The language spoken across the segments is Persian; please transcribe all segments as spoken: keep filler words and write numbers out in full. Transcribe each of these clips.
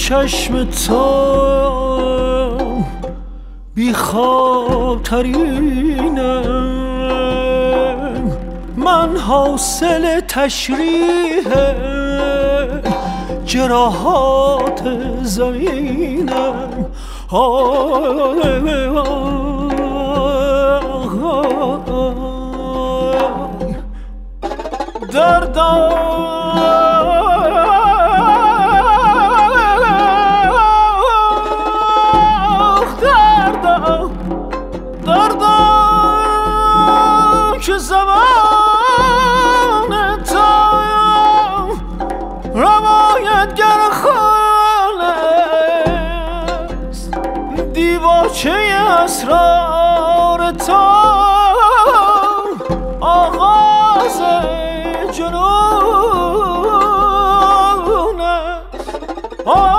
چشم تو بی خواب ترینم، من حاصل تشریح جراحات زمینم. دردم که زمان تا روایتگر خالص، دیباچه اسرار تا آغاز جنون است.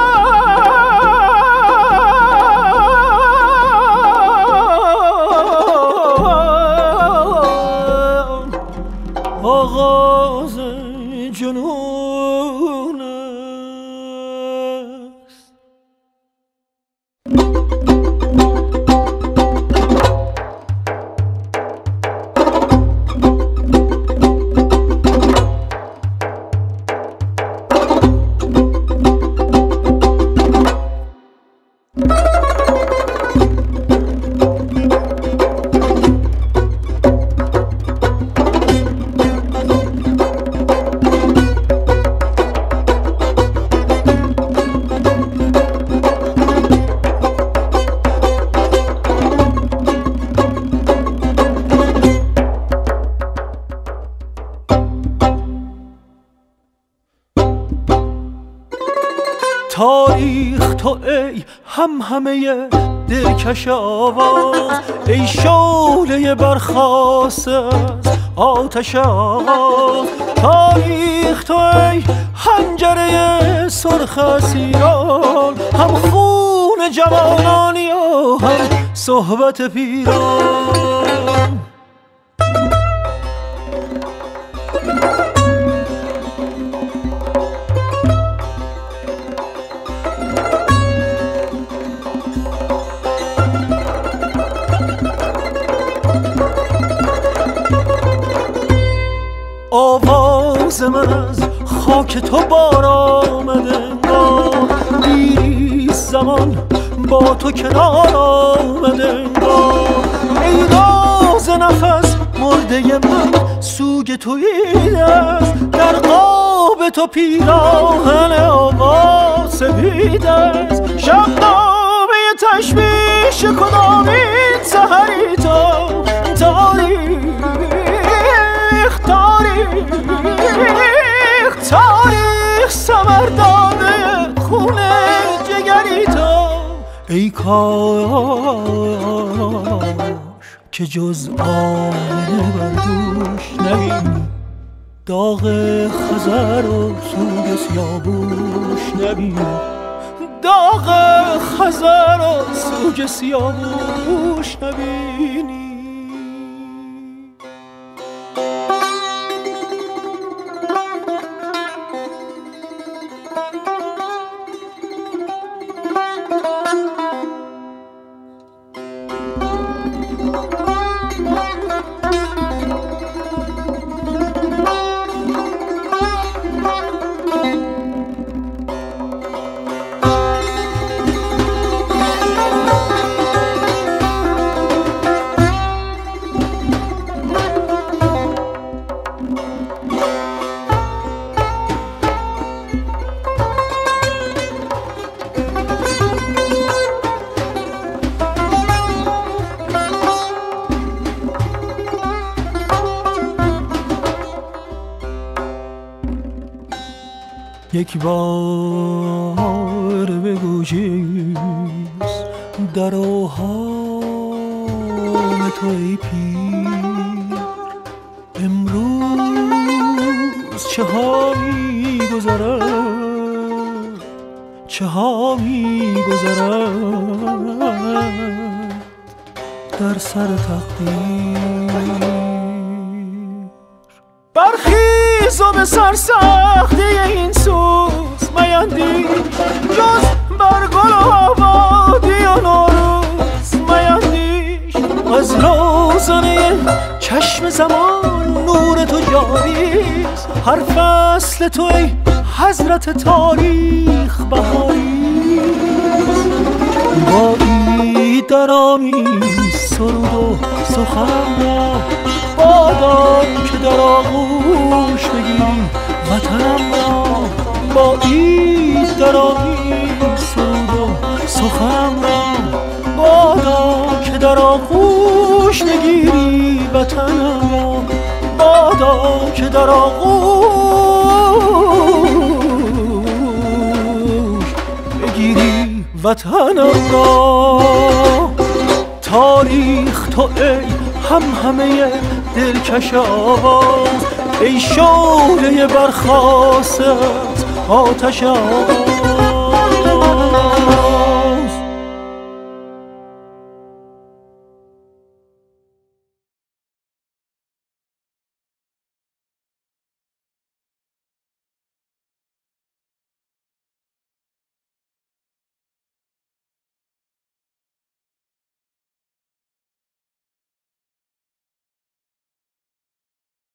آغاز جنون است. تاریخ تو ای هم همه دلکش آواز، ای شعله برخاست از آتش آغاز. تاریخ تو ای حنجره سرخ اسیران، هم خون جوانانی و هم صحبت پیران. آواز من از خاک تو بار آمده، دیری زمان با تو کنار آمده. ای راز نفس مرده من سوگ تویی است، در قاب تو پیراهن آقا سپید است. شبنامه تشویش کدامین سحری تو تاریخ تاریخ تاریخ سمر داده خون جگری تو. ای کاش که جز آینه بر دوش نبینی، داغ خزر و سوگ سیاووش نبینی، داغ خزر و سوگ سیاووش نبینی. یک بار بگو چیست در اوهام تو ای پیر، امروز چه ها می گذرد، چه ها می گذرد در سر تقدیر. برخیز و به سرسختی این سوز میندیش جز بر گل آبادی و نوروز میندیش از روزنه چشم زمان نور تو جاریست هر فصل تو ای حضرت تاریخ بهاریست با ای درآمیز سرود و سخنم را بادا که در آغوش بگیری وطنم را با ای درآمیز سرود و سخنم را بادا که در آغوش بگیری وطنم را بادا که در آغوش بگیری وطنم را تاریخ تو ای هم همه دلکش آواز ای شعله برخاست آتش آواز